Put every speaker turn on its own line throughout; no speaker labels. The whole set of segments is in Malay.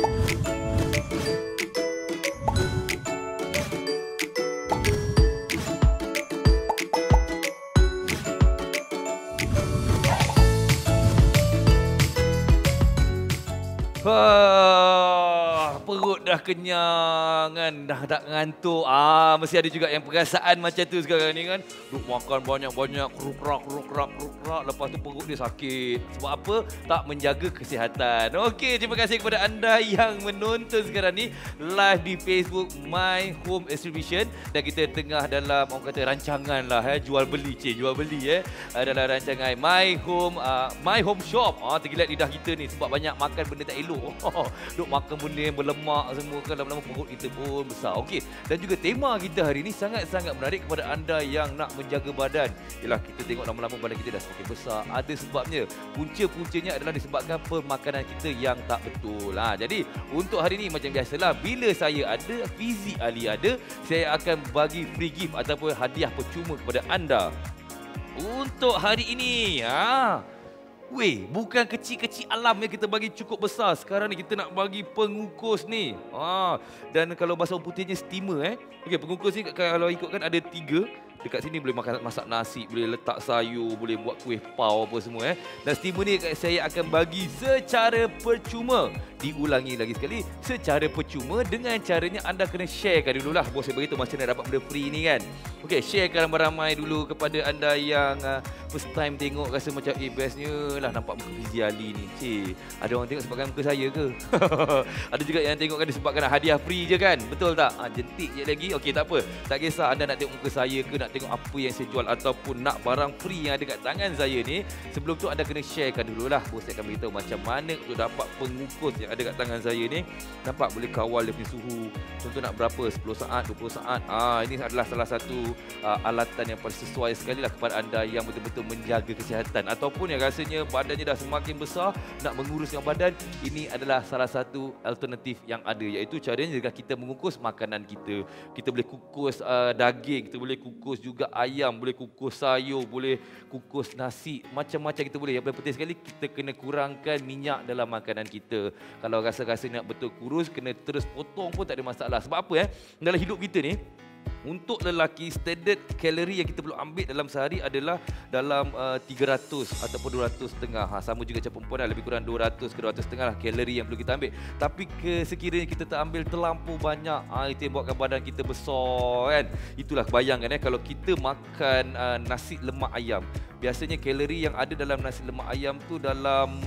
Perut dah kenyang kan, dah tak ngantuk. Mesti ada juga yang perasaan macam tu sekarang ni kan. Duk makan banyak-banyak, kerukrak, lepas tu perut dia sakit. Sebab apa? Tak menjaga kesihatan. Okey, terima kasih kepada anda yang menonton sekarang ni live di Facebook My Home Exhibition. Dan kita tengah dalam orang kata rancangan lah, jual beli dalam rancangan My Home Shop. Tergilat lidah kita ni sebab banyak makan benda tak elok. Duk makan benda yang berlemak semua kan, lama-lama perut kita pun besar. Okey, dan juga tema kita hari ni sangat-sangat menarik kepada anda yang nak menjaga badan. Yalah, kita tengok lama-lama badan kita dah semakin besar. Ada sebabnya. Punca-puncanya adalah disebabkan pemakanan kita yang tak betul. Jadi untuk hari ni macam biasalah, bila saya ada, Fizi Ali ada, saya akan bagi free gift ataupun hadiah percuma kepada anda. Untuk hari ini, weh, bukan kecil-kecil alam yang kita bagi cukup besar. Sekarang ni kita nak bagi pengukus ni. Dan kalau bahasa orang putihnya steamer. Okey, pengukus ni kalau ikutkan ada 3. Dekat sini boleh masak nasi, boleh letak sayur, boleh buat kuih pau apa semua. Dan steamer ni saya akan bagi secara percuma. Diulangi lagi sekali, secara percuma dengan caranya anda kena sharekan dululah. Bos saya beritahu macam mana dapat benda free ni kan. Okey, sharekan ramai-ramai dulu kepada anda yang first time tengok, rasa macam bestnya lah nampak muka Fizi Ali ni. Ada orang tengok sebabkan muka saya ke? Ada juga yang tengok kan disebabkan hadiah free je kan? Betul tak? Jentik je lagi. Okey, tak apa. Tak kisah anda nak tengok muka saya ke, nak tengok apa yang saya jual ataupun nak barang free yang ada kat tangan saya ni. Sebelum tu anda kena sharekan dululah. Bos saya akan beritahu macam mana untuk dapat pengukus yang ada kat tangan saya ni. Nampak boleh kawal dia punya suhu. Contoh nak berapa? 10 saat, 20 saat. Ini adalah salah satu alatan yang paling sesuai sekali lah kepada anda yang betul-betul menjaga kesihatan ataupun yang rasanya badannya dah semakin besar, nak menguruskan badan. Ini adalah salah satu alternatif yang ada, iaitu caranya jika kita mengukus makanan kita. Kita boleh kukus daging, kita boleh kukus juga ayam, boleh kukus sayur, boleh kukus nasi, macam-macam kita boleh. Yang paling penting sekali, kita kena kurangkan minyak dalam makanan kita. Kalau rasa-rasa nak betul kurus, kena terus potong pun tak ada masalah. Sebab apa dalam hidup kita ni, untuk lelaki, standard kalori yang kita perlu ambil dalam sehari adalah dalam 300 ataupun 200.5. Sama juga macam perempuan, lebih kurang 200 ke 200.5 lah kalori yang perlu kita ambil. Tapi sekiranya kita tak ambil terlampau banyak, itu yang buatkan badan kita besar kan. Itulah bayangkan kalau kita makan nasi lemak ayam. Biasanya kalori yang ada dalam nasi lemak ayam tu dalam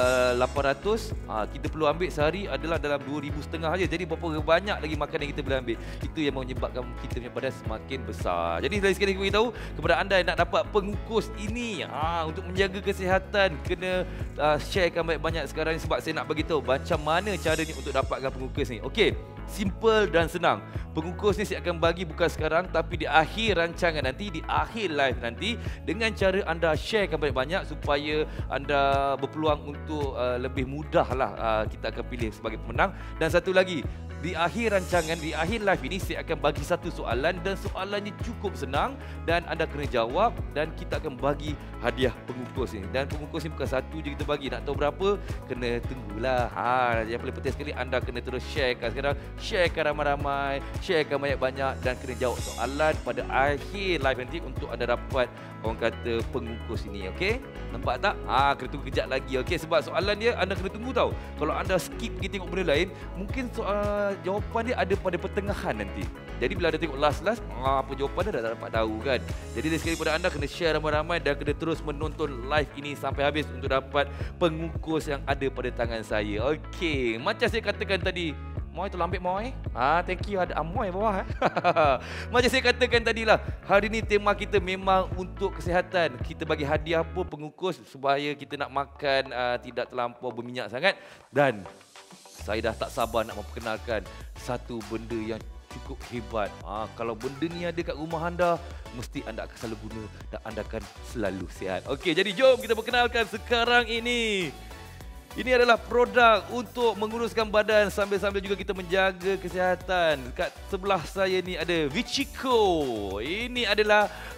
800, kita perlu ambil sehari adalah dalam 2,500 saja. Jadi berapa banyak lagi makanan yang kita boleh ambil. Itu yang menyebabkan kita punya badan semakin besar. Jadi lagi sekali saya beritahu kepada anda yang nak dapat pengukus ini, untuk menjaga kesihatan, kena sharekan banyak-banyak sekarang ni, sebab saya nak bagi tahu macam mana caranya untuk dapatkan pengukus ni. Okey, simple dan senang. Pengukus ni saya akan bagi bukan sekarang, tapi di akhir rancangan nanti, di akhir live nanti, dengan cara anda sharekan banyak-banyak supaya anda berpeluang untuk lebih mudahlah kita akan pilih sebagai pemenang. Dan satu lagi, di akhir rancangan, di akhir live ini saya akan bagi satu soalan dan soalannya cukup senang dan anda kena jawab dan kita akan bagi hadiah pengukus ni. Dan pengukus ni bukan satu je kita bagi, nak tahu berapa kena tunggulah. Yang paling penting sekali anda kena terus sharekan sekarang, sharekan ramai-ramai, sharekan banyak-banyak dan kena jawab soalan pada akhir live nanti untuk anda dapat orang kata pengukus ini. Okey, nampak tak? Kena tunggu kejap lagi. Okey, sebab soalan dia anda kena tunggu tahu. Kalau anda skip pergi tengok benda lain, mungkin jawapan dia ada pada pertengahan nanti. Jadi bila anda tengok last apa jawapan dia dah dapat tahu kan. Jadi dari sekali pada anda kena share ramai-ramai dan kena terus menonton live ini sampai habis untuk dapat pengukus yang ada pada tangan saya. Okey, macam saya katakan tadi, Moy tu lambik Moy. Thank you, ada Amoy bawah. Macam saya katakan tadilah, hari ni tema kita memang untuk kesihatan. Kita bagi hadiah pun pengukus supaya kita nak makan tidak terlampau berminyak sangat. Dan saya dah tak sabar nak memperkenalkan satu benda yang cukup hebat. Kalau benda ni ada kat rumah anda, mesti anda akan selalu guna dan anda akan selalu sihat. Okey, jadi jom kita perkenalkan sekarang ini. Ini adalah produk untuk menguruskan badan sambil-sambil juga kita menjaga kesihatan. Dekat sebelah saya ni ada Vichico. Ini adalah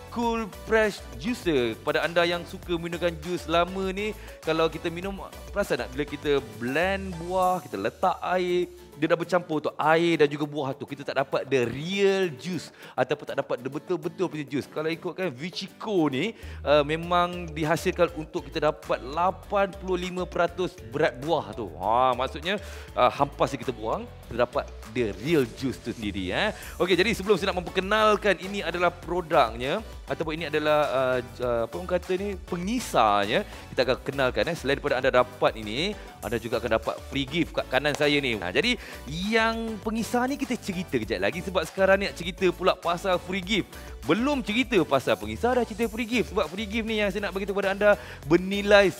Cool Fresh Juicer. Kepada anda yang suka menggunakan jus lama ni, kalau kita minum, perasan tak bila kita blend buah, kita letak air, dia dah bercampur tu air dan juga buah tu, kita tak dapat the real juice ataupun tak dapat the betul-betul punya juice. Kalau ikutkan Vichico ni memang dihasilkan untuk kita dapat 85% berat buah tu. Maksudnya hampas yang kita buang, kita dapat the real juice tu sendiri. Okey, jadi sebelum saya nak memperkenalkan ini adalah produknya ataupun ini adalah apa orang kata ni, pengisarnya, kita akan kenalkan. Selain daripada anda dapat ini, anda juga akan dapat free gift kat kanan saya ni. Jadi yang pengisar ni kita cerita kejap lagi, sebab sekarang ni nak cerita pula pasal free gift. Belum cerita pasal pengisar, dah cerita free gift. Sebab free gift ni yang saya nak bagi kepada anda bernilai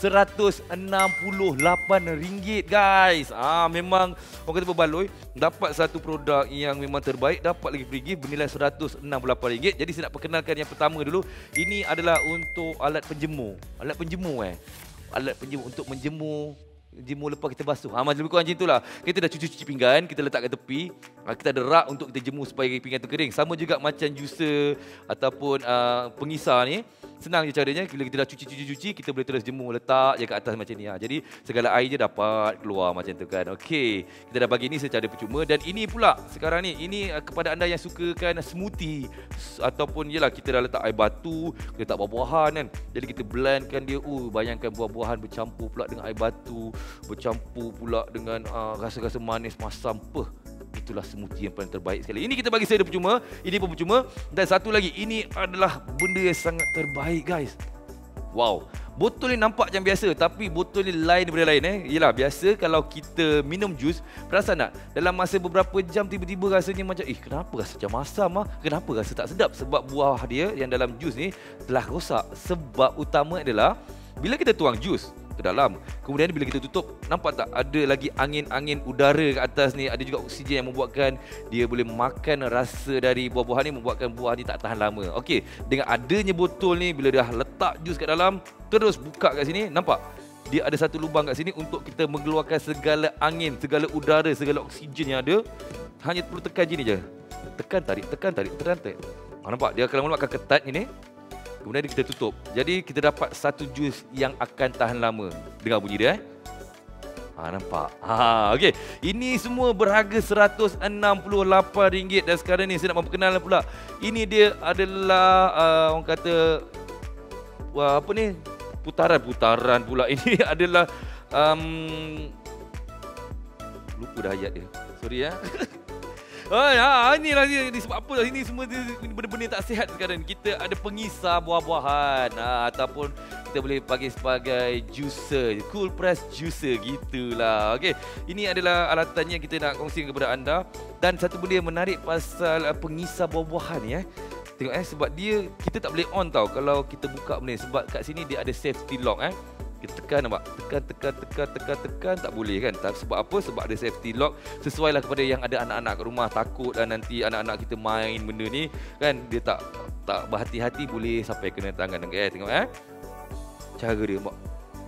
RM168, guys. Memang orang kata berbaloi, dapat satu produk yang memang terbaik, dapat lagi free gift bernilai RM168. Jadi saya nak perkenalkan yang pertama dulu. Ini adalah untuk alat penjemur. Alat penjemur alat penjemur untuk menjemur lepas kita basuh. Macam lebih kurang macam itulah. Kita dah cuci pinggan, kita letak kat tepi. Kita ada rak untuk kita jemur supaya pinggan tu kering. Sama juga macam juicer ataupun pengisar ni. Senang je caranya. Bila kita dah cuci, kita boleh terus jemur, letak je kat atas macam ni. Jadi segala air je dapat keluar macam tu kan. Okey, kita dah bagi ni secara percuma. Dan ini pula sekarang ni, ini kepada anda yang sukakan smoothie ataupun yelah kita dah letak air batu, kita letak buah-buahan kan. Jadi kita blendkan dia. Bayangkan buah-buahan bercampur pula dengan air batu, bercampur pula dengan rasa-rasa manis, masam. Itulah smoothie yang paling terbaik sekali. Ini kita bagi saya percuma, ini pun percuma. Dan satu lagi, ini adalah benda yang sangat terbaik, guys. Wow, botol ni nampak macam biasa, tapi botol ni lain daripada lain. Yelah, biasa kalau kita minum jus, perasan tak? Dalam masa beberapa jam tiba-tiba rasanya macam, kenapa rasa macam masam Kenapa rasa tak sedap? Sebab buah dia yang dalam jus ni telah rosak. Sebab utama adalah bila kita tuang jus ke dalam, kemudian bila kita tutup, nampak tak ada lagi angin-angin udara ke atas ni, ada juga oksigen yang membuatkan dia boleh makan rasa dari buah-buahan ni, membuatkan buah ni tak tahan lama. Okey, dengan adanya botol ni, bila dah letak jus kat dalam, terus buka kat sini, nampak dia ada satu lubang kat sini untuk kita mengeluarkan segala angin, segala udara, segala oksigen yang ada. Hanya perlu tekan gini je, tekan tarik. Nampak dia akan lama-lama akan ketat ini. Kemudian kita tutup. Jadi kita dapat satu jus yang akan tahan lama. Dengar bunyi dia nampak? Okey. Ini semua berharga RM168. Dan sekarang ni saya nak memperkenalkan pula. Ini dia adalah orang kata apa ni? Putaran pula. Ini adalah lupa dah ayat dia. Sorry inilah dia. Sebab apa? Ini semua benda-benda tak sihat sekarang. Kita ada pengisar buah-buahan ataupun kita boleh bagi sebagai juicer, cool press juicer gitulah. Okey, ini adalah alatan yang kita nak kongsikan kepada anda. Dan satu benda yang menarik pasal pengisar buah-buahan ni tengok sebab dia kita tak boleh on tau kalau kita buka benda ni. Sebab kat sini dia ada safety lock Kita tekan nampak? Tekan tak boleh kan? Sebab apa? Sebab ada safety lock. Sesuailah kepada yang ada anak-anak kat rumah, takut dan nanti anak-anak kita main benda ni kan, dia tak berhati-hati boleh sampai kena tangan. Tengok cara dia nampak.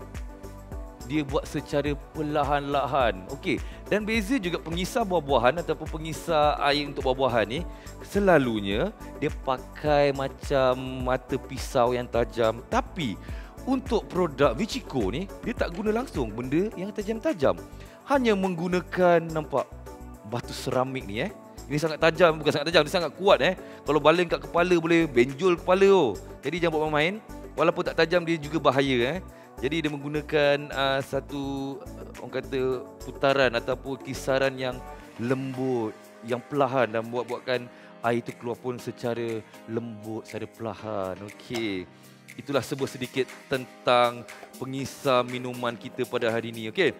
Dia buat secara perlahan-lahan. Okey. Dan beza juga pengisar buah-buahan ataupun pengisar air untuk buah-buahan ni, selalunya dia pakai macam mata pisau yang tajam. Tapi untuk produk Vichico ni, dia tak guna langsung benda yang tajam-tajam. Hanya menggunakan, nampak, batu seramik ni Ini sangat tajam, bukan sangat tajam, dia sangat kuat Kalau baling kat kepala boleh benjol kepala Jadi jangan buat main-main. Walaupun tak tajam, dia juga bahaya Jadi dia menggunakan satu orang kata putaran ataupun kisaran yang lembut, yang perlahan, dan buatkan air itu keluar pun secara lembut, secara perlahan. Okey. Itulah sebuah sedikit tentang pengisar minuman kita pada hari ini. Okey.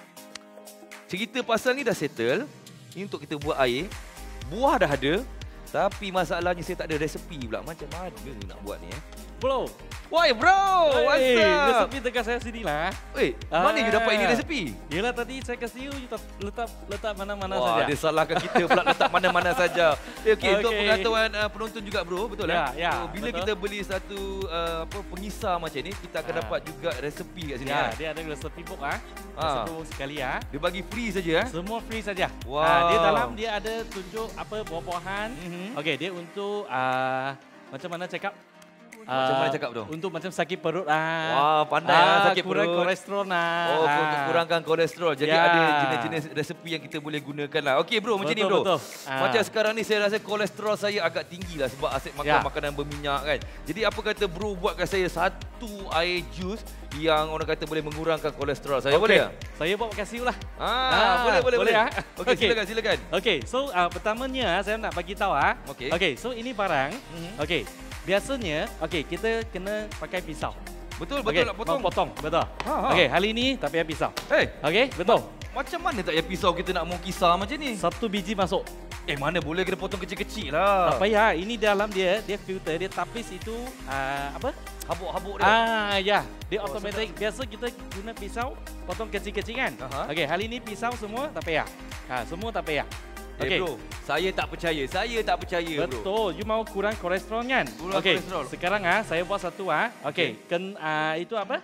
Cerita pasal ni dah settle. Ini untuk kita buat air. Buah dah ada. Tapi masalahnya saya tak ada resepi pula. Macam mana nak buat ni
Bro.
Woi bro, what's up?
Resepi dekat saya sini lah.
Mana you dapat ini resepi?
Yelah tadi saya kasih you letak mana-mana saja.
Wah, dia salahkan kita pula letak mana-mana saja. Okey, untuk pengetahuan penonton juga bro, betul
Ya,
bila
betul.
kita beli satu pengisar macam ni, kita akan dapat juga resepi kat sini
dia ada resepi book Resepi book sekali
Dia bagi free saja
Semua free saja.
Wow.
Dia dalam dia ada tunjuk apa buah-buahan. Okey, dia untuk macam mana cakap?
Macam mana cakap tu?
Untuk macam sakit perut
Wah, pandai sakit
kurang
perut.
kolesterol
Untuk kurangkan kolesterol. Jadi
Ya.
ada jenis-jenis resepi yang kita boleh gunakan lah. Okey bro, macam ni bro.
Betul.
Macam sekarang ni saya rasa kolesterol saya agak tinggi lah sebab asyik makan
Ya.
makanan berminyak kan. Jadi apa kata bro buatkan saya satu air jus yang orang kata boleh mengurangkan kolesterol saya, boleh tak?
Saya buat kasih lah.
Boleh.
ah.
Okey, silakan.
Okey, so pertamanya saya nak bagi tahu
Okey.
Okey, so ini barang. Okey. Biasanya kita kena pakai pisau.
Betul
Okey,
nak potong.
potong, betul.
Ha.
Okey, hari ini tak payah pisau. Okey, betul.
Macam mana tak payah pisau kita nak mau kisar macam ni?
Satu biji masuk.
Mana boleh kena potong kecil-kecil lah.
Tak payah. Ini dalam dia filter, dia tapis itu apa?
Habuk-habuk dia.
Ya. Dia automatic. Biasa kita guna pisau potong kecil-kecil kan?
Aha.
Okey, hari ini pisau semua tak payah. Semua tak payah. Okey.
Bro, saya tak percaya bro.
Betul. You mau kurang kolesterol kan?
Kurang
Okey.
kolesterol.
Sekarang saya buat satu Okey. Itu apa?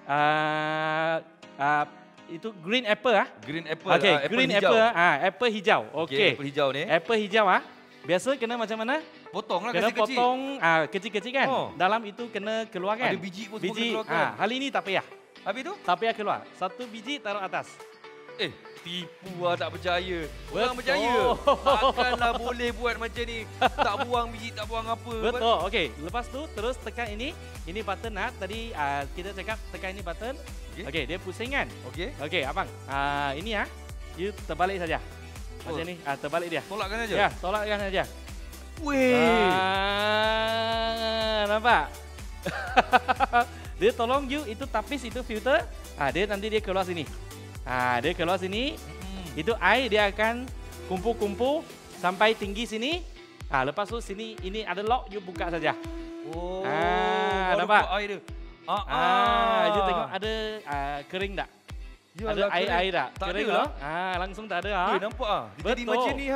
Itu green apple
Green apple.
Okey,
apple
green
hijau.
apple apple hijau. Okey.
Apple hijau ni.
Apple hijau biasa kena macam mana?
Potong lah
Kena
kecil-kecil.
potong kecil-kecil kan?
Oh.
Dalam itu kena keluar kan?
Ada biji pun semua kena keluarkan.
Kali ini tak payah.
Habis tu?
Tak payah keluar. Satu biji taruh atas.
Tipu lah tak percaya. Orang
Betul.
percaya. Takkanlah boleh buat macam ni. Tak buang biji, tak buang apa.
Betul. Okey, lepas tu terus tekan ini. Ini button tadi kita cakap tekan ini button. Okey, dia pusing kan?
Okey.
Okey, abang. Ini you terbalik saja. Macam ni, terbalik dia.
Tolakkan aja.
Ya, tolakkan saja.
Weh.
Nampak? Dia tolong you itu tapis itu filter. Dia nanti dia keluar sini. Dia keluar sini. Itu air dia akan kumpul-kumpul sampai tinggi sini. Lepas tu sini ini ada lock, you buka saja.
Oh.
Nampak?
Air dia.
You tengok ada kering tak? Ada air-air tak?
Tak
Kering
ada lah.
langsung tak ada.
Nampak Dia jadi
Betul.
macam ni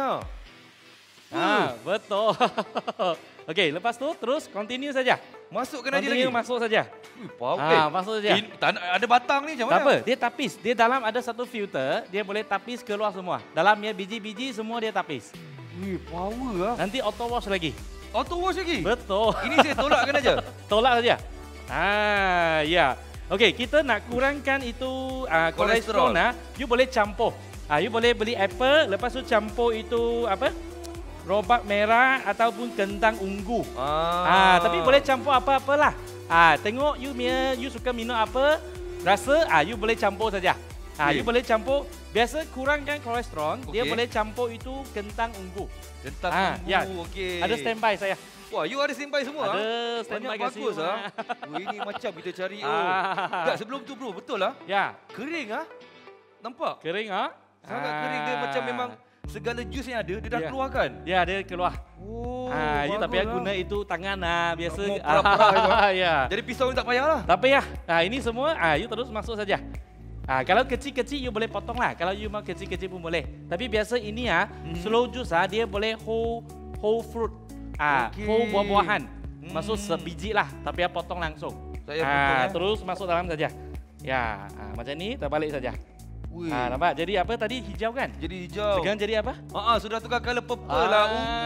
Betul. Okey, lepas tu terus continue saja.
Masukkan aja lagi.
Continue masuk saja.
Power.
Masuk saja.
Ada batang ni macam
Tak
mana?
apa, dia tapis. Dia dalam ada satu filter, dia boleh tapis keluar semua. Dalamnya biji-biji semua dia tapis.
Power lah.
Nanti auto wash lagi.
Auto wash lagi?
Betul.
Ini saya tolakkan aja.
Tolak saja. Ya. Okey, kita nak kurangkan itu kolesterol. You boleh campur. You boleh beli apple, lepas tu campur itu apa? Robak merah ataupun kentang ungu. Tapi boleh campur apa-apalah. Tengok you suka minum apa, rasa you boleh campur saja. You boleh campur. Biasa kurangkan kolesterol, dia boleh campur itu kentang ungu.
Kentang ungu,
Ya.
okey.
Ada standby saya.
Wah, you ada standby semua?
Ada standby
banyak
kat
bagus
situ,
Ini macam kita cari. Tak, sebelum tu bro, betul lah.
Ya,
Kering Nampak?
kering
Sangat kering dia macam memang segala jus yang ada dia dah
Ya.
keluarkan.
Ya, dia keluar. You tak payah
bagus
guna itu tangan biasa.
Mau perah-perah itu,
Ya.
Jadi pisau ni tak payahlah.
Tak payah. Ini semua you terus masuk saja. Kalau kecil-kecil you boleh potong lah. Kalau you mau kecil-kecil pun boleh. Tapi biasa ini slow juice dia boleh whole fruit. Whole buah-buahan. Masuk sebiji lah. Tak payah potong langsung.
Saya potong,
Terus masuk dalam saja. Ya, macam ni terbalik saja.
Wih.
Nampak? Jadi apa tadi hijau kan?
Jadi hijau.
Sekarang jadi apa?
Sudah tukar colour purple lah.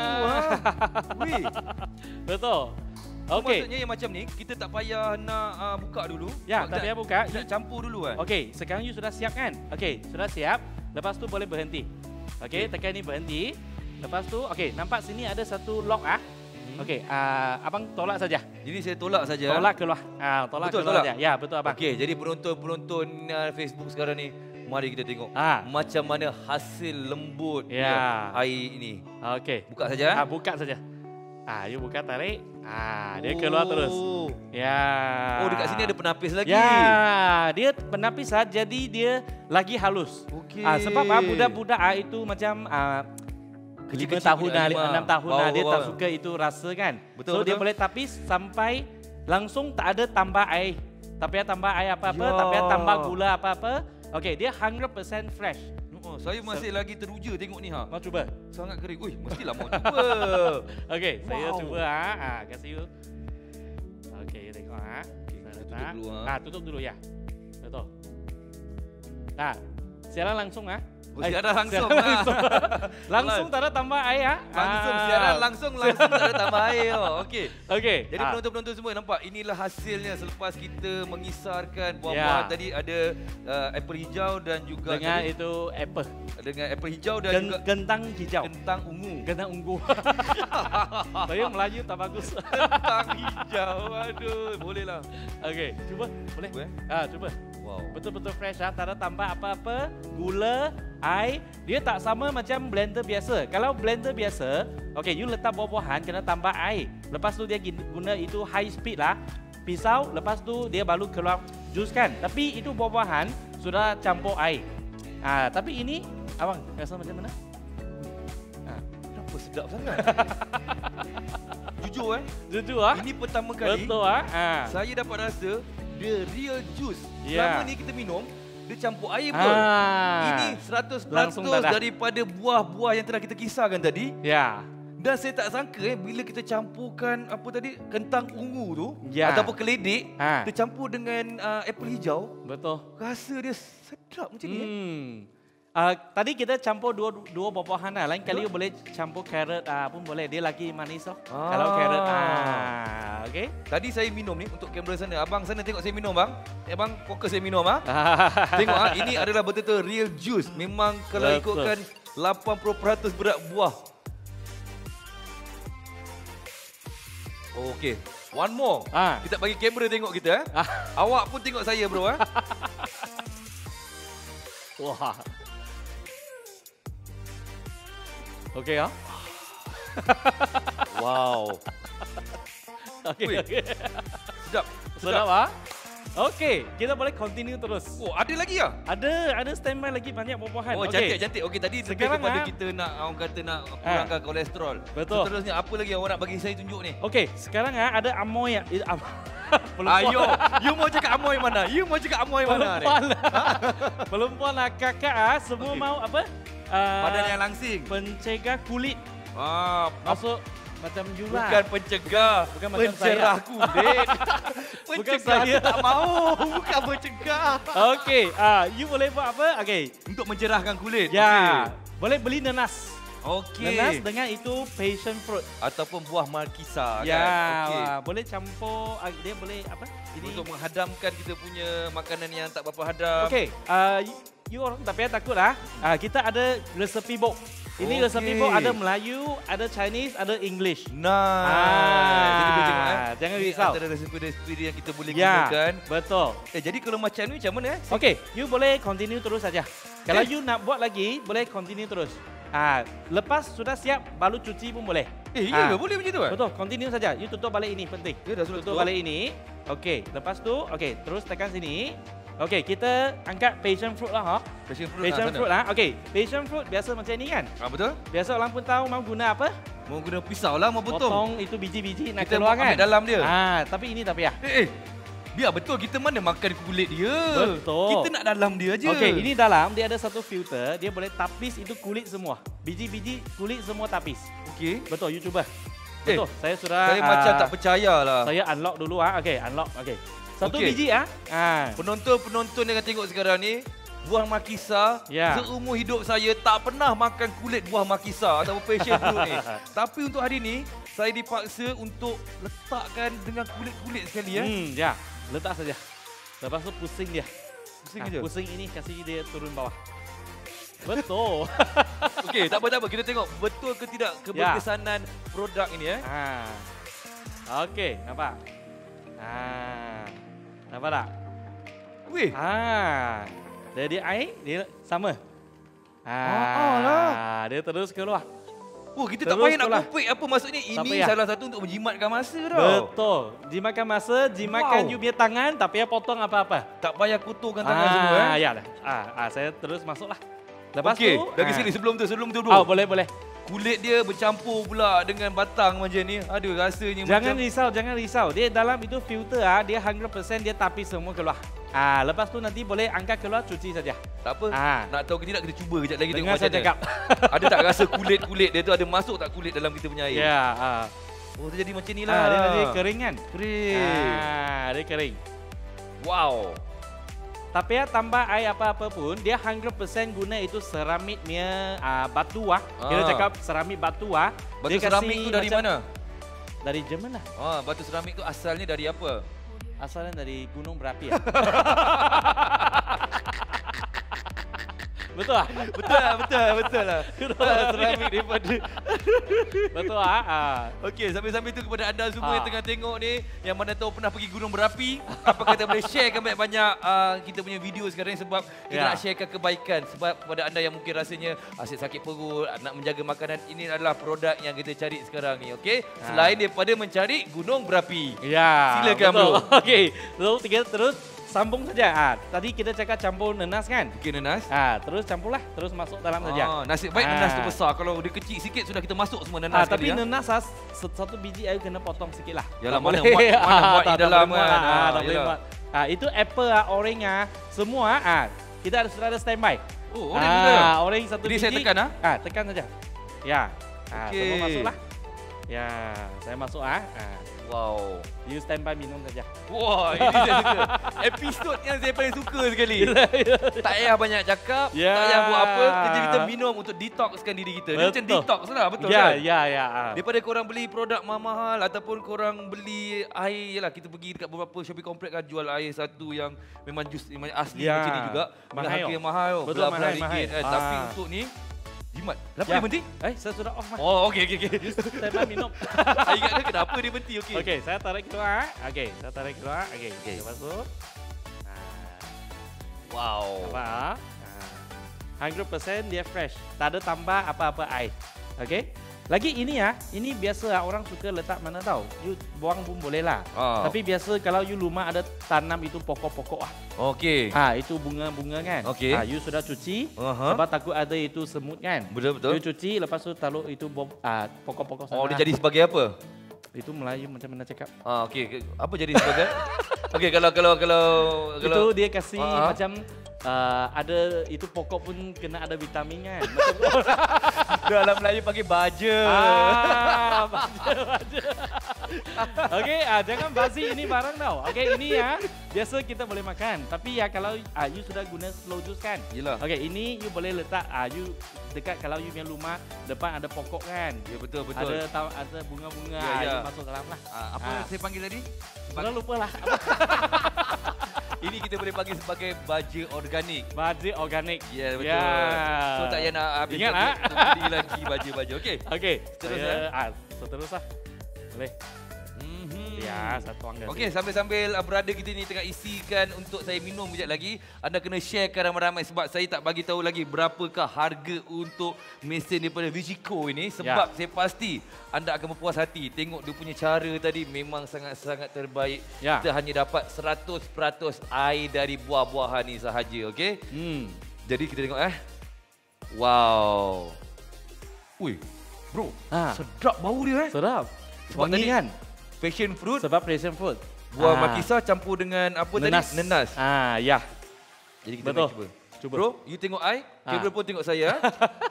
Wih.
Betul. Okey.
Maksudnya yang macam ni, kita tak payah nak buka dulu.
Ya, tak payah buka.
Kita campur dulu kan?
Okey, sekarang you sudah siap kan? Okey, sudah siap. Lepas tu boleh berhenti. Okey, tekan ni berhenti. Lepas tu, okey, nampak sini ada satu lock Okey, abang tolak saja.
Jadi saya tolak saja.
Tolak keluar. Tolak
Betul,
keluar
tolak?
saja. Ya, betul abang.
Okey, jadi penonton-penonton Facebook sekarang ni, mari kita tengok macam mana hasil lembut air ini.
Okey.
Buka saja.
Buka saja. You buka, tarik. Dia keluar terus. Ya.
Dekat sini ada penapis lagi.
Ya, dia penapis jadi dia lagi halus.
Okey.
Sebab budak-budak itu macam 5
Kecil-kecil
tahun
budak
6 tahun dia tak
Bawah.
suka itu rasa kan.
Betul,
Dia
betul.
boleh tapis sampai langsung tak ada tambah air. Tak payah tambah air apa-apa,
Ya.
tak payah tambah gula apa-apa. Okey, dia 100% fresh.
Saya masih lagi teruja tengok ni
Mau cuba?
Sangat kering. Mestilah mau cuba.
Okey, saya
Wow.
cuba kasih you. Okey, you tengok Saya
tutup
letak.
dulu,
Tutup dulu ya. Betul. Siaran langsung
Siaran langsung.
Langsung tak ada tambah air.
Langsung siaran langsung tak ada tambah air. Okey.
Okey.
Jadi penonton-penonton semua nampak inilah hasilnya selepas kita mengisarkan buah-buahan tadi ada apple hijau dan juga
dengan itu apple.
Dengan apple hijau dan juga
kentang hijau.
Kentang ungu.
Kentang ungu. Saya Melayu tak bagus.
Kentang hijau. Aduh, bolehlah.
Okey, cuba. Boleh? Cuba.
Wow.
Betul-betul fresh tak ada tambah apa-apa, gula, air. Dia tak sama macam blender biasa. Kalau blender biasa, okey, you letak buah-buahan kena tambah air. Lepas tu dia guna itu high speed lah. Pisau, lepas tu dia baru keluar jus kan. Tapi itu buah-buahan sudah campur air. Tapi ini, abang rasa macam mana?
Kenapa sedap sangat? Jujur
Jujur
ini pertama kali
betul
saya dapat rasa the real juice.
Yeah.
Selama ni kita minum, dia campur air betul. Ini 100% daripada buah-buah yang telah kita kisarkan tadi.
Ya.
Dan saya tak sangka bila kita campurkan apa tadi, kentang ungu tu ataupun keledek, dia campur dengan apple hijau.
Betul.
Rasa dia sedap macam ni.
Tadi kita campur dua buah-buahan lah. Lain kali boleh campur carrot pun boleh. Dia lagi manis lah. Kalau carrot. Okey.
Tadi saya minum ni untuk kamera sana. Abang sana tengok saya minum bang. Abang fokus saya minum Tengok ini adalah betul-betul real juice. Memang kalau ikutkan 80% berat buah. Okey. One more. Kita bagi kamera tengok kita. Awak pun tengok saya bro.
Wah. Okey
Wow.
Okey.
Sedap.
Sedap Okey, kita boleh continue terus.
Oh, ada lagi ya?
Ada standby lagi banyak buah-buahan.
Oh, cantik. Okey, tadi
sekarang
kepada kita nak orang kata nak kurangkan kolesterol.
Betul.
Seterusnya apa lagi orang nak bagi saya tunjuk ni?
Okey, sekarang ada amoy.
Ayo, you mau cakap amoy mana? Ni?
Perempuan kakak semua mau apa?
Badan yang langsing.
Pencegah kulit. Masuk macam you lah.
Bukan pencegah,
bukan macam
pencerah
saya.
kulit.
Bukan
Pencegah
saya.
tak mau, bukan pencegah.
Okey, you boleh buat apa? Okey.
Untuk mencerahkan kulit.
Ya, boleh beli nanas.
Okey.
Nanas dengan itu passion fruit.
Ataupun buah markisa
ya,
kan.
Boleh campur, dia boleh apa?
Ini untuk menghadamkan kita punya makanan yang tak berapa hadam.
Okey, you orang tak payah takut lah. Kita ada resepi book. Ini resepi book ada Melayu, ada Chinese, ada English.
Nice. Jadi boleh tengok
jangan risau.
Antara resepi-resepi yang kita boleh gunakan.
Betul.
Jadi kalau macam ni macam mana
Okey, you boleh continue terus saja. Kalau you nak buat lagi, boleh continue terus. Lepas sudah siap, baru cuci pun boleh.
Ya ke? Boleh macam tu kan?
Betul, continue saja. You tutup balik ini, penting.
Dah
tutup balik ini. Okey, lepas tu, terus tekan sini. Okey, kita angkat passion fruit lah.
Passion
fruit lah. Okey, passion fruit biasa macam ni kan?
Betul.
Biasa orang pun tahu mau guna apa?
Mau guna pisau lah, mau potong.
Potong itu biji-biji nak
kita
keluar kan?
Kita dalam dia.
Tapi ini tak payah.
Biar betul, kita mana makan kulit dia.
Betul.
Kita nak dalam dia je.
Okey, ini dalam dia ada satu filter, dia boleh tapis itu kulit semua. Biji-biji kulit semua tapis.
Okey.
Betul, you cuba. Betul, saya sudah.
Saya macam tak percaya lah.
Saya unlock dulu Okey, unlock. Okey. Satu biji
Penonton yang tengok sekarang ni, buah makisa, seumur hidup saya tak pernah makan kulit buah makisa atau passion fruit ni. Tapi untuk hari ni, saya dipaksa untuk letakkan dengan kulit-kulit sekali
letak saja. Lepas tu pusing dia.
Pusing je.
Pusing ini kasih dia turun bawah. Betul.
Okey, tak apa. Kita tengok betul ke tidak keberkesanan produk ini
Okey, nampak? Nampak tak?
Wih.
Jadi air dia sama. Dia terus keluar.
Kita tak payah nak kupik apa maksudnya. Ini salah satu untuk menjimatkan masa tau.
Betul. Jimatkan masa, jimatkan you punya tangan, tak payah potong apa-apa.
Tak payah kuturkan tangan semua.
Ya dah. Saya terus masuklah. Lepas tu,
dari sini sebelum tu dulu.
Boleh.
Kulit dia bercampur pula dengan batang macam ni. Aduh, rasanya
Jangan risau. Dia dalam itu filter dia 100% dia tapis semua keluar. Lepas tu nanti boleh angkat keluar, cuci saja.
Tak apa. Nak tahu ke tidak, kita cuba kejap lagi tengok
macam
macam
cakap.
Ada tak rasa kulit dia tu ada masuk tak kulit dalam kita punya air?
Ya.
Dia jadi macam ni lah.
Dia nanti kering kan?
Kering.
Dia kering.
Wow.
Tapi ya tambah air apa-apa pun, dia 100% guna itu seramiknya batu Kita cakap seramik batu
Batu seramik tu dari mana?
Dari Jerman lah.
Batu seramik tu asalnya dari apa?
Asalnya dari gunung berapi Betul lah?
Betul lah. Seramik daripada.
Betul
Okey, sambil-sambil tu kepada anda semua yang tengah tengok ni, yang mana tahu pernah pergi gunung berapi, apa kata boleh sharekan banyak-banyak kita punya video sekarang ni, sebab kita nak sharekan kebaikan. Sebab kepada anda yang mungkin rasanya asyik sakit perut, nak menjaga makanan, ini adalah produk yang kita cari sekarang ni, okey? Selain daripada mencari gunung berapi.
Ya.
Silakan bro.
Okey, kita terus sambung saja. Tadi kita cakap campur nenas kan?
Okey, nenas.
Terus campurlah, terus masuk dalam saja.
Nasib baik nenas tu besar. Kalau dia kecil sikit sudah kita masuk semua nenas
tapi nenas satu biji air kena potong sikit lah.
Yalah, mana buat di dalam kan.
Itu apple orange semua kita sudah ada standby.
Oh, orange juga.
Orange satu biji.
Jadi saya tekan
tekan saja. Ya.
Okey.
Semua masuklah. Ya, saya masuk
Wow.
You standby minum saja.
Wah, ini saya suka. Episod yang saya paling suka sekali. Tak payah banyak cakap, tak payah buat apa, kerja kita minum untuk detoxkan diri kita. Dia macam detox lah, betul kan?
Ya.
Daripada korang beli produk mahal ataupun korang beli air, yalah kita pergi dekat beberapa shopping complex kan jual air satu yang memang jus memang asli macam ni juga. Dengan harga yang mahal,
betul, mahal.
Tapi untuk ni jimat. Kenapa dia berhenti?
Saya sudah off.
Oh, okey.
Saya minum.
Saya ingatkan kenapa dia berhenti.
Okey, saya tarik keluar. Saya tarik keluar. Kita masuk.
Wow.
Nampak? 100% dia fresh. Tak ada tambah apa-apa air. Okey? Lagi ini ini biasa orang suka letak mana tahu. You buang pun boleh lah. Tapi biasa kalau you rumah ada tanam itu pokok-pokok
Okey.
Itu bunga-bunga kan.
Okey.
You sudah cuci sebab takut ada itu semut kan.
Betul.
You cuci lepas tu taruh itu pokok-pokok sana.
Dia jadi sebagai apa?
Itu Melayu macam mana cakap?
Okey. Apa jadi sebagai? Okey, kalau
itu dia kasih macam ada itu pokok pun kena ada vitamin kan.
Dalam Melayu panggil baja.
Baja. Okey, jangan basi ini barang tau. Okey, ini biasa kita boleh makan. Tapi kalau you sudah guna slow juice kan.
Yelah.
Okey, ini you boleh letak you dekat kalau you punya rumah depan ada pokok kan.
Ya betul.
Ada bunga-bunga you masuk dalam lah.
Apa saya panggil tadi?
Sudah lupa lah.
Ini kita boleh panggil sebagai baja organik.
Baja organik.
Ya, betul. So tak payah nak habis.
Ingat
beli lagi baja-baja. Okey.
Terus Seteruslah. Boleh. Ya, satu angka.
Okey, sambil-sambil berada kita ni tengah isikan untuk saya minum kejap lagi, anda kena sharekan ramai-ramai sebab saya tak bagi tahu lagi berapakah harga untuk mesin daripada Vigico ini, sebab saya pasti anda akan berpuas hati tengok dia punya cara tadi memang sangat-sangat terbaik. Kita hanya dapat 100% air dari buah-buahan ni sahaja, okey? Jadi kita tengok Wow. Ui, bro, sedap bau dia
Sedap.
Sebab
wangi
tadi
kan?
Passion fruit.
Sebab passion fruit.
Buah makisa campur dengan apa
nenas.
tadi? Nenas.
Ya.
Jadi kita
cuba.
Bro, you tengok I, kamera pun tengok saya.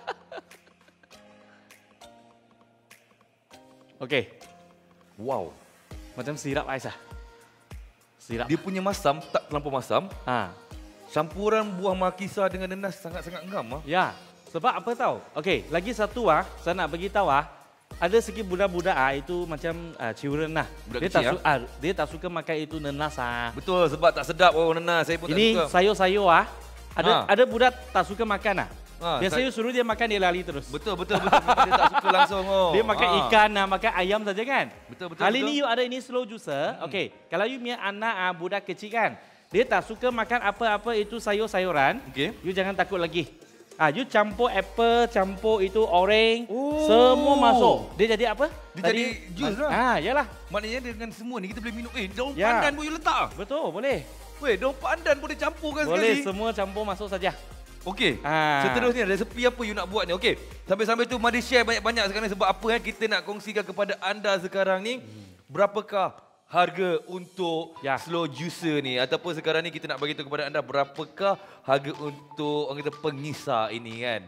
Okey.
Wow.
Macam sirap ais Sirap.
Dia punya masam tak terlampau masam. Campuran buah makisa dengan nenas sangat-sangat ngam.
Ya. Sebab apa tahu? Okey, lagi satu saya nak bagi tahu ada sikit budak-budak itu macam children lah. Dia tak suka makan itu nenas
Betul, sebab tak sedap nenas. Saya pun
ini
tak suka.
Ini sayur ada budak tak suka makan biasanya suruh dia makan dia lari terus.
Betul. Dia tak suka langsung.
Dia makan ikan, makan ayam saja kan.
Betul.
Kali ni you ada ini slow juicer. Okey, kalau you punya anak budak kecil kan, dia tak suka makan apa-apa itu sayur-sayuran. You jangan takut lagi. You campur apple, campur itu orange, semua masuk. Dia jadi apa?
Dia jadi jus lah.
Yalah.
Maknanya dengan semua ni kita boleh minum. Daun pandan pun you letak.
Betul, boleh.
Daun pandan boleh campurkan sekali.
Boleh, semua campur masuk saja.
Okey. Seterusnya resepi apa you nak buat ni? Okey. Sambil-sambil tu mari share banyak-banyak sekarang sebab apa kita nak kongsikan kepada anda sekarang ni. Berapakah harga untuk slow juicer ni, ataupun sekarang ni kita nak bagi tahu kepada anda berapakah harga untuk orang kata pengisar ini kan.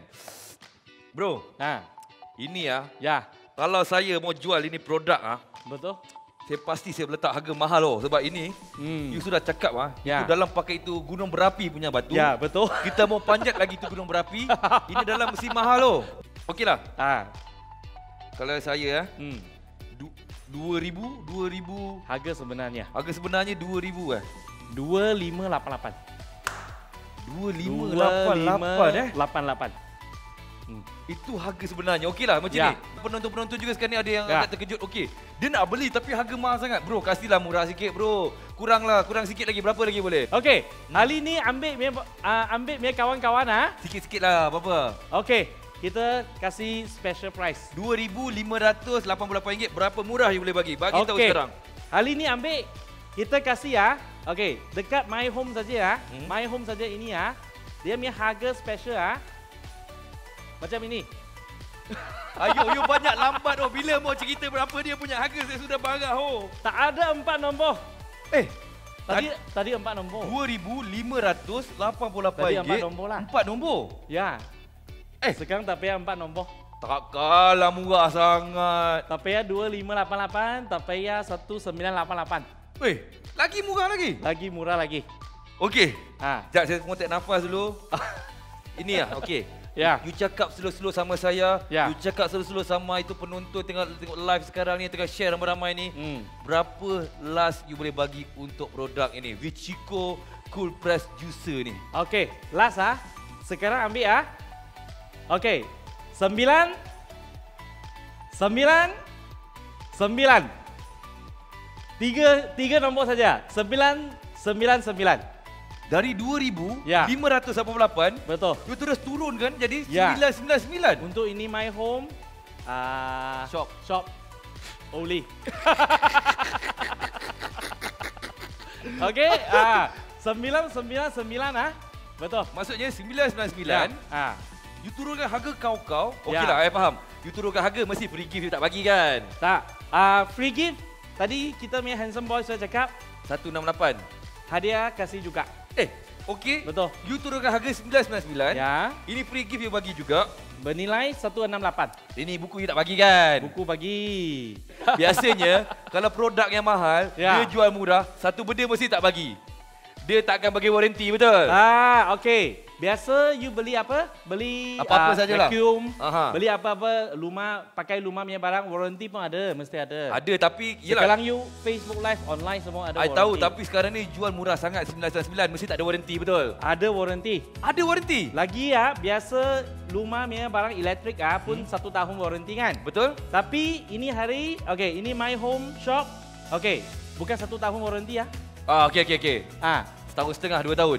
Bro. Ini kalau saya mau jual ini produk
betul.
Saya pasti saya letak harga mahal loh. Sebab ini, you sudah cakap itu dalam pakai itu gunung berapi punya batu.
Ya, betul.
Kita mau panjat lagi itu gunung berapi. Ini dalam mesti mahal loh. Okeylah. Kalau saya 2,000.
Harga sebenarnya.
Harga sebenarnya 2,000
2588.
2588
88.
Itu harga sebenarnya. Okeylah macam ni. Penonton-penonton juga sekarang ni ada yang agak terkejut. Okey, dia nak beli tapi harga mahal sangat. Bro, kasihlah murah sikit bro. Kurang sikit lagi. Berapa lagi boleh?
Okey, kali ni ambil punya kawan-kawan
Sikit-sikit lah, apa-apa.
Okey, kita kasih special price.
RM2,588. Berapa murah you boleh bagi? Bagi tahu sekarang.
Kali ni ambil, kita kasih okey, dekat My Home saja My Home saja ini dia punya harga special macam ini.
Ayo, you banyak lambat bila mau cerita berapa dia punya harga saya sudah marah
Tak ada 4 nombor. Tadi 4 nombor.
RM2,588.
Tadi 4 nombor lah.
4 nombor?
Ya. Sekarang tak payah 4 nombor.
Tak kalah murah sangat.
Tak payah 2588, tak payah 1988.
Lagi murah lagi?
Lagi murah lagi.
Okey. Sekejap saya mau take nafas dulu. Ini okey.
Ya.
You cakap slow-slow sama saya.
Ya.
You cakap slow-slow sama itu penonton tengok live sekarang ni, tengah share ramai-ramai ni. Berapa last you boleh bagi untuk produk ini? Wichiko Cool Press Juicer ni.
Okey, last Sekarang ambil Okey. 9 Tiga nombor saja. 999.
Dari 2,588,
betul.
You terus turunkan jadi 999.
Untuk ini My Home shop Oli. Okey, 999 betul.
Maksudnya 999. You turunkan harga kau. Okeylah, saya faham. You turunkan harga mesti free gift you tak bagi kan?
Tak. Free gift tadi kita punya handsome boy sudah cakap
168.
Hadiah kasih juga.
Okey.
Betul.
You turunkan harga 999.
Ya.
Ini free gift you bagi juga.
Bernilai 168.
Ini buku you tak bagi kan?
Buku bagi.
Biasanya kalau produk yang mahal, dia jual murah, satu benda mesti tak bagi. Dia tak akan bagi waranti, betul?
Okey. Biasa you beli apa? Beli
apa-apa sajalah.
Vacuum. Beli apa-apa pakai rumah punya barang, waranti pun ada, mesti ada.
Ada tapi yalah.
Sekarang you Facebook Live online semua ada waranti.
I tahu tapi sekarang ni jual murah sangat 999 mesti tak ada waranti, betul?
Ada waranti.
Ada waranti?
Lagi biasa rumah punya barang elektrik pun 1 tahun waranti kan?
Betul?
Tapi ini hari, okey, ini My Home Shop. Okey, bukan 1 tahun waranti
okey. Setahun setengah, 2 tahun.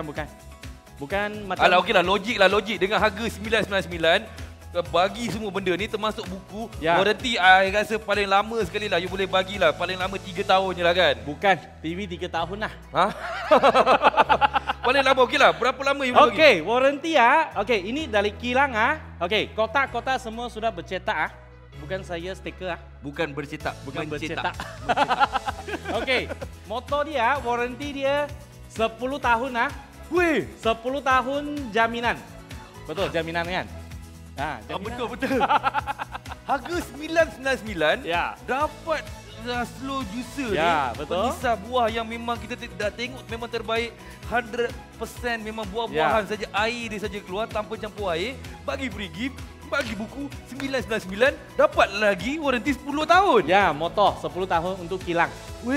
Bukan macam
okeylah, logik dengan harga 999 bagi semua benda ni termasuk buku. Waranti I rasa paling lama sekali lah you boleh bagilah, paling lama 3 tahun je lah kan.
Bukan, TV 3 tahun lah.
Paling lama okeylah, berapa lama you boleh bagi?
Okey, waranti okey, ini dari kilang okey, kotak-kotak semua sudah bercetak Bukan saya stiker
Bukan bercetak,
mencetak. Okey, motor dia, waranti dia 10 tahun 10 tahun jaminan. Betul, jaminan kan?
Betul. Harga 999 dapat slow juicer ni.
Betul.
Penyisah buah yang memang kita dah tengok memang terbaik. 100% memang buah-buahan saja, air dia saja keluar tanpa campur air. Bagi free gift, bagi buku 999, dapat lagi waranti 10 tahun.
Motor 10 tahun untuk kilang.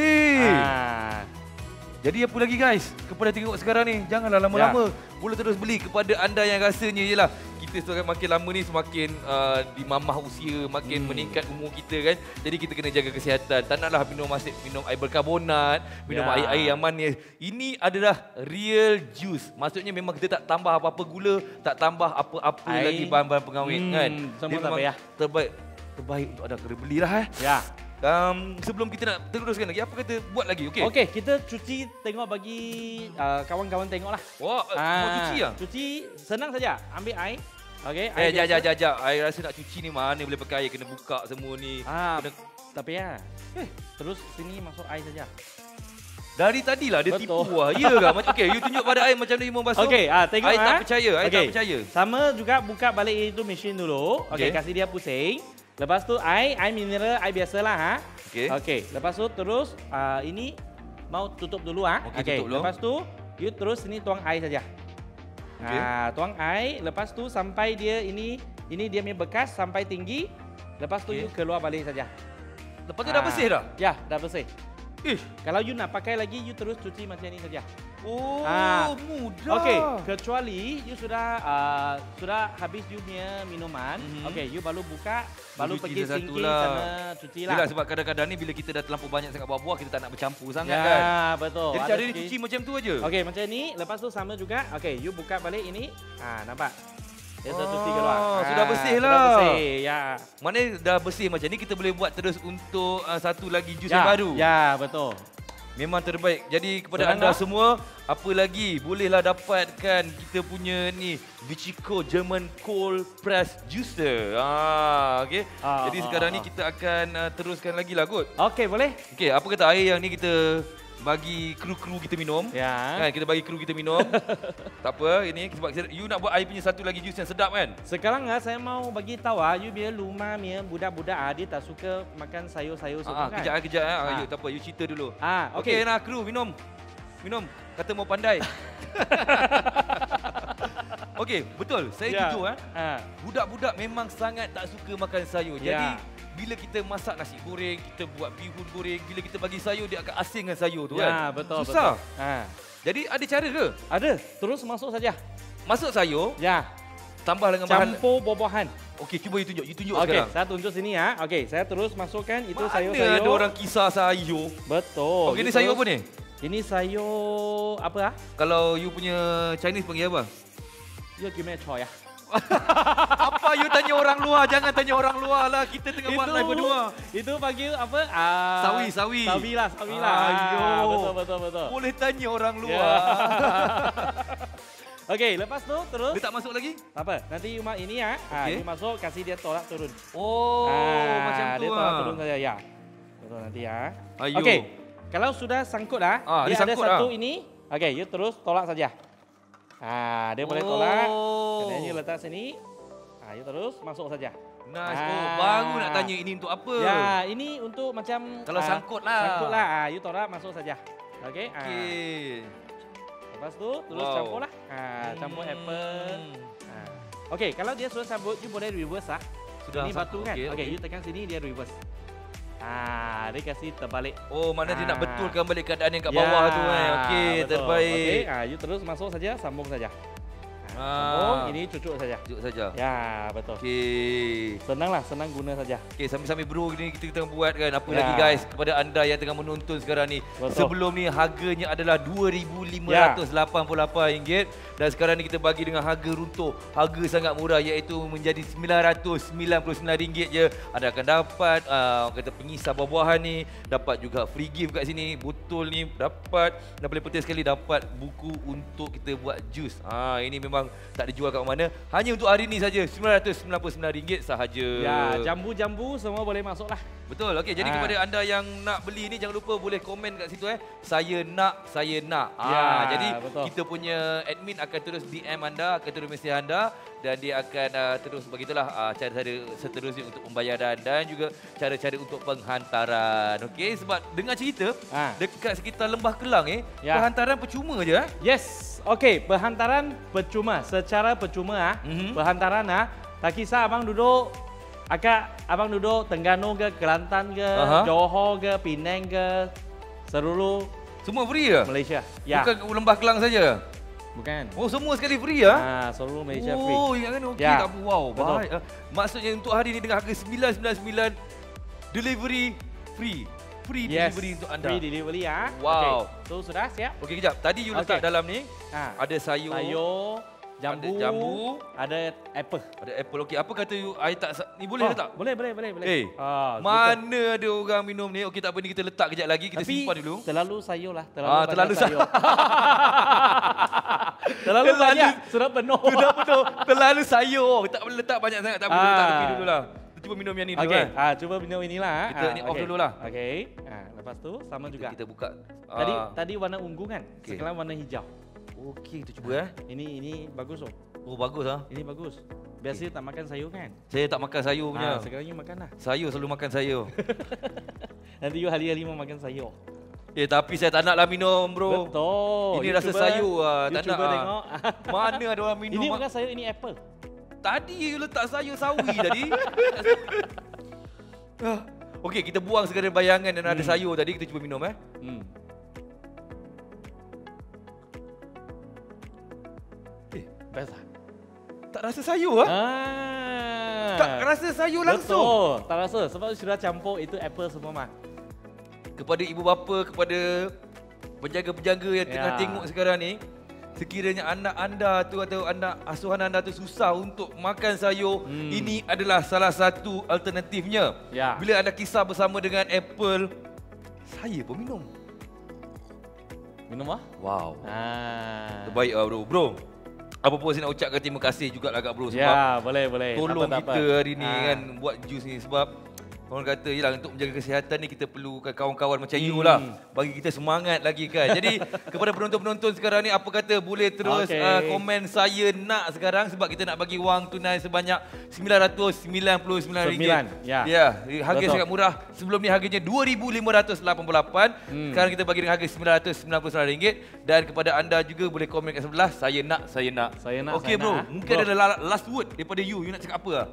Jadi apa lagi guys, kepada tengok sekarang ni, janganlah lama-lama. Boleh terus beli kepada anda yang rasanya ialah kita makin lama ni semakin dimamah usia, makin meningkat umur kita kan. Jadi kita kena jaga kesihatan. Tak naklah minum air berkarbonat, minum air yang manis. Ini adalah real juice. Maksudnya memang kita tak tambah apa-apa gula, tak tambah apa-apa lagi bahan-bahan pengawet kan.
Semua tak payah.
Terbaik untuk anda, kena belilah sebelum kita nak teruskan lagi, apa kata buat lagi?
Okey, kita cuci tengok bagi kawan-kawan tengoklah.
Mau cuci
Cuci senang saja. Ambil air. Okey,
jap. Air rasa nak cuci ni mana boleh pakai air, kena buka semua ni.
Tak payah. Terus sini masuk air saja.
Dari tadilah dia tipu Ya ke? Okey, you tunjuk pada air macam ni mau basuh.
Okey, tengok
I tak percaya.
Sama juga buka balik itu mesin dulu. Okey, kasih dia pusing. Lepas tu air mineral, air biasalah ha.
Okey.
Okey, lepas tu terus ini mau tutup dulu ah.
Okey, tutup dulu.
Lepas tu you terus ini tuang air saja.
Okey.
Tuang air, lepas tu sampai dia ini dia punya bekas sampai tinggi. Lepas tu you keluar balik saja.
Lepas tu dah bersih dah?
Ya, dah bersih.
Ih.
Kalau you nak pakai lagi, you terus cuci macam ni saja.
Oh, mudah.
Okey, kecuali you sudah habis you punya minuman. Okey, you baru buka, baru pergi sinking sana cuci lah.
Yelah, sebab kadang-kadang ni bila kita dah terlampau banyak sangat buah-buah, kita tak nak bercampur sangat
ya,
kan.
Ya, betul.
Jadi cara ni cuci macam tu aja.
Okey, macam ni. Lepas tu sama juga. Okey, you buka balik ini. Nampak? Dia sudah cuci keluar.
Sudah bersih lah.
Sudah bersih, ya.
Maknanya dah bersih macam ni, kita boleh buat terus untuk satu lagi jus yang baru.
Ya, betul.
Memang terbaik. Jadi kepada anda semua, apa lagi bolehlah dapatkan kita punya ni Bichico German Cold Press Juicer. Okey. Jadi sekarang ni kita akan teruskan lagi lah kot.
Okey, boleh.
Okey, apa kata air yang ni kita bagi kru-kru kita minum.
Ya.
Kan kita bagi kru kita minum. Tak apa, ini sebab you nak buat air punya satu lagi jus yang sedap kan?
Sekarang saya mau bagi tahu you biar rumah punya budak-budak dia tak suka makan sayur-sayur semua kan.
Kejap. You tak apa, you cerita dulu.
Okey.
Okey, nah kru minum. Minum. Kata mau pandai. Okey, betul. Saya jujur budak-budak memang sangat tak suka makan sayur. Jadi bila kita masak nasi goreng, kita buat bihun goreng, bila kita bagi sayur dia akan asing dengan sayur tu kan.
Ya, betul.
Susah.
Betul.
Jadi ada cara ke?
Ada. Terus masuk saja.
Masuk sayur.
Ya.
Tambah dengan bahan.
Campur buah-buahan.
Okey, cuba you tunjuk. You tunjuk sekarang.
Okey, saya tunjuk sini ya. Okey, saya terus masukkan itu
Mana
sayur-sayur.
ada orang kisah sayur?
Betul.
Okey, ni sayur apa ni?
Ini sayur apa
Kalau you punya Chinese panggil apa?
You give me a choy ya.
Apa you tanya orang luar? Jangan tanya orang luar lah. Kita tengah buat live berdua.
Itu panggil apa?
Sawi.
Sawi lah.
Ayo.
Betul.
Boleh tanya orang luar.
Okey, lepas tu terus.
Dia tak masuk lagi?
Apa? Nanti ini ya. Ini masuk, kasih dia tolak turun.
Oh, macam tu
dia tolak turun saja ya. Betul nanti ya.
Ayo.
Okey. Kalau sudah sangkut dia ada satu ini. Okey, you terus tolak saja. Dia boleh tolak. Kemudian you letak sini. You terus masuk saja.
Nice. Baru nak tanya ini untuk apa?
Ya, ini untuk macam
kalau sangkut lah.
Sangkut lah. You tolak masuk saja. Okey. Lepas tu terus campur lah. Campur apple. Okey, kalau dia sudah sambut, you boleh reverse lah.
Sudah
ini batu kan?
Okey,
you tekan sini dia reverse. Dia kasih terbalik.
Oh, mana dia nak betulkan balik keadaan yang kat bawah tu kan. Okey, terbaik.
Okey, you terus masuk saja, sambung saja. Sambung, ini cucuk saja.
Cucuk saja.
Ya, betul.
Okey.
Senang guna saja.
Okey, sambil-sambil bro ni kita tengah buat kan. Apa lagi guys kepada anda yang tengah menonton sekarang ni.
Betul.
Sebelum ni harganya adalah RM2,588 dan sekarang ni kita bagi dengan harga runtuh. Harga sangat murah iaitu menjadi RM999 je. Anda akan dapat kata pengisar buah-buahan ni, dapat juga free gift kat sini, botol ni dapat, dan paling penting sekali dapat buku untuk kita buat jus. Ini memang tak dijual kat mana. Hanya untuk hari ni saja RM999 sahaja.
Ya, jambu-jambu semua boleh masuk lah.
Betul. Okey, jadi kepada anda yang nak beli ni jangan lupa boleh komen kat situ Saya nak. Jadi kita punya admin akan terus DM anda, akan terus mesej anda dan dia akan terus bagitulah cara-cara seterusnya untuk pembayaran dan juga cara-cara untuk penghantaran. Okey, sebab dengar cerita dekat sekitar Lembah Kelang perhantaran percuma je
Yes. Okey, perhantaran percuma, secara percuma perhantaran tak kisah abang duduk Terengganu ke, Kelantan ke, Johor ke, Penang ke, seluruh
semua free ke?
Malaysia. Ya.
Bukan Lembah Kelang saja.
Bukan.
Oh, semua sekali free ya?
Seluruh Malaysia free.
Oh, ingat kan? Okey, tak apa. Wow, baik. Maksudnya untuk hari ini dengan harga RM999 delivery free. Free delivery untuk anda.
Free delivery ya.
Wow.
Okay. So sudah siap?
Okey, kejap. Tadi you letak dalam ni ada sayur,
jambu, ada apple.
Ada apple. Okey, apa kata you I tak ni boleh letak?
Boleh.
Mana ada orang minum ni? Okey, tak apa ni kita letak kejap lagi, kita simpan dulu.
Terlalu sayur lah,
terlalu sayur.
Terlalu banyak, sudah penuh.
Sudah penuh. Terlalu sayur. Tak boleh letak banyak sangat, tak boleh letak tepi dululah. Cuba minum yang ni dulu
cuba minum inilah.
Kita ni off dululah.
Okey. Lepas tu sama juga.
Kita buka.
Tadi warna ungu kan? Sekarang warna hijau.
Okey, kita cuba
Ini bagus
Oh, bagus
Ini bagus. Biasa tak makan sayur kan?
Saya tak makan sayur punya.
Sekarang you makan lah.
Sayur selalu makan sayur.
Nanti you hari-hari mau makan sayur.
Tapi saya tak nak lah minum bro.
Betul.
Ini
You
rasa
cuba,
sayur lah.
you
Tak nak
cuba
lah.
tengok.
Mana ada orang minum.
Ini bukan sayur, ini apple.
Tadi you letak sayur sawi tadi. Okey, kita buang segala bayangan dan ada sayur tadi. Kita cuba minum
Best lah.
Tak rasa sayur Tak rasa sayur langsung.
Betul. Tak rasa sebab sudah campur itu apple semua mah.
Kepada ibu bapa, kepada penjaga-penjaga yang tengah tengok sekarang ni, sekiranya anak anda tu atau anak asuhan anda tu susah untuk makan sayur, ini adalah salah satu alternatifnya.
Ya.
Bila anda kisah bersama dengan apple, saya pun minum.
Minum ah?
Wow.
Terbaik.
Terbaik lah bro. Bro, apa pun saya nak ucapkan terima kasih juga lah kat bro sebab
Ya, boleh.
tolong
Tak apa,
kita
tak apa.
hari ni kan buat jus ni sebab orang kata yelah untuk menjaga kesihatan ni kita perlukan kawan-kawan macam you lah bagi kita semangat lagi kan. Jadi kepada penonton-penonton sekarang ni apa kata boleh terus komen saya nak sekarang sebab kita nak bagi wang tunai sebanyak RM999. Ya, harga
Betul.
sangat murah. Sebelum ni harganya RM2,588. Sekarang kita bagi dengan harga RM999 dan kepada anda juga boleh komen kat sebelah saya nak. Okey bro, mungkin ada last word daripada you nak cakap apa lah?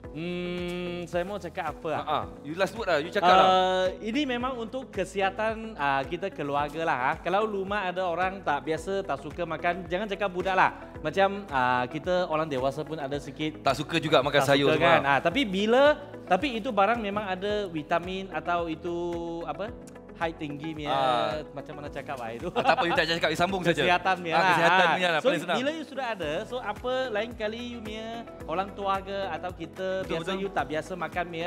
Saya mau cakap apa lah?
You last word lah, you cakap lah.
Ini memang untuk kesihatan kita keluarga lah. Kalau rumah ada orang tak biasa, tak suka makan, jangan cakap budak lah. Macam kita orang dewasa pun ada sikit
Tak suka juga makan
tak
sayur
suka
semua.
kan. Tapi itu barang memang ada vitamin atau itu apa? High tinggi punya macam mana cakap lah itu.
Tak apa, you tak cakap, you sambung saja.
Kesihatan punya lah.
Kesihatan punya lah,
So
paling senang.
bila you sudah ada, so apa lain kali you punya orang tua ke atau kita biasa you tak biasa makan punya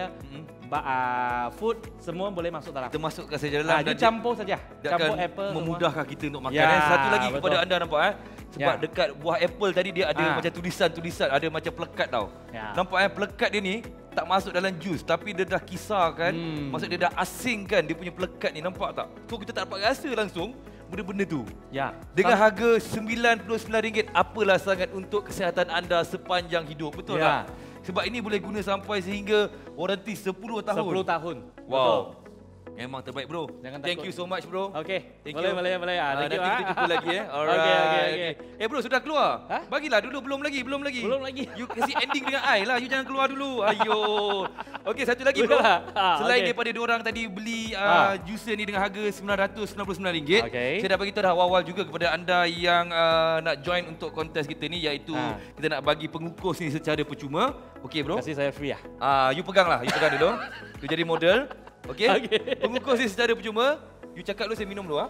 food semua boleh masuk dalam.
Kita masukkan saja dalam
You campur saja.
dia
Campur
akan
apple
memudahkan kita untuk makan.
Ya,
Satu lagi
betul.
kepada anda nampak sebab dekat buah apple tadi dia ada macam tulisan-tulisan, ada macam plekat tau.
Ya.
Nampak plekat dia ni tak masuk dalam jus tapi dia dah kisarkan, maksud dia dah asingkan dia punya plekat ni, nampak tak? So kita tak dapat rasa langsung benda-benda tu.
Ya.
Dengan harga RM99, apalah sangat untuk kesihatan anda sepanjang hidup, betul
Ya.
tak? Sebab ini boleh guna sampai sehingga waranti 10 tahun.
10 tahun.
Wow.
Betul.
Memang terbaik bro.
Jangan
Thank
takut.
you so much bro.
Okey.
Thank
Boleh.
you.
Boleh.
Nanti kita jumpa lagi Alright.
Okey.
Bro, sudah keluar?
Ha?
Bagilah dulu, belum lagi.
Belum lagi.
You kasih ending dengan I lah. You jangan keluar dulu. Ayo. Okey, satu lagi bro. Selain daripada diorang tadi beli juicer ni dengan harga RM999.
Okey.
Saya dah bagi tahu dah awal-awal juga kepada anda yang nak join untuk kontes kita ni, iaitu kita nak bagi pengukus ni secara percuma. Okey bro.
Kasih saya free
You pegang dulu. You jadi model. Okey. Pengukus ni secara percuma. You cakap dulu, saya minum dulu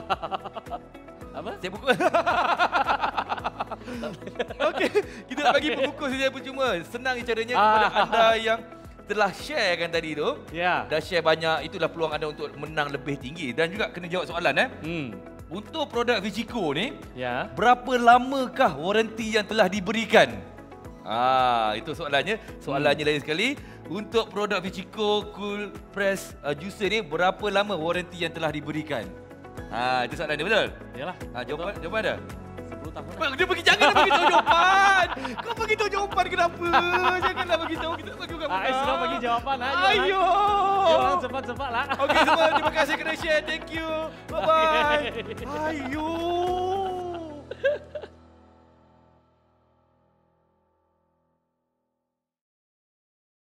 Apa?
Saya buka. Okey, kita nak bagi pengukus secara percuma. Senang caranya kepada anda yang telah share kan tadi tu.
Ya.
Dah share banyak, itulah peluang anda untuk menang lebih tinggi. Dan juga kena jawab soalan Untuk produk Vichico ni,
Ya.
berapa lamakah waranti yang telah diberikan? Itu soalannya. Soalannya lain sekali. Untuk produk Vichico Cool Press Juicer ni, berapa lama waranti yang telah diberikan? Itu soalannya, betul?
Yalah.
Jawapan ada?
10 tahun.
Dia janganlah bagi tahu jawapan. Kau bagi tahu jawapan kenapa? Janganlah bagi tahu, kita bagi juga.
Sudah bagi jawapan
Ayo.
Jangan cepat-cepat lah.
Okey semua, terima kasih kerana share. Thank you. Bye bye. Ayo.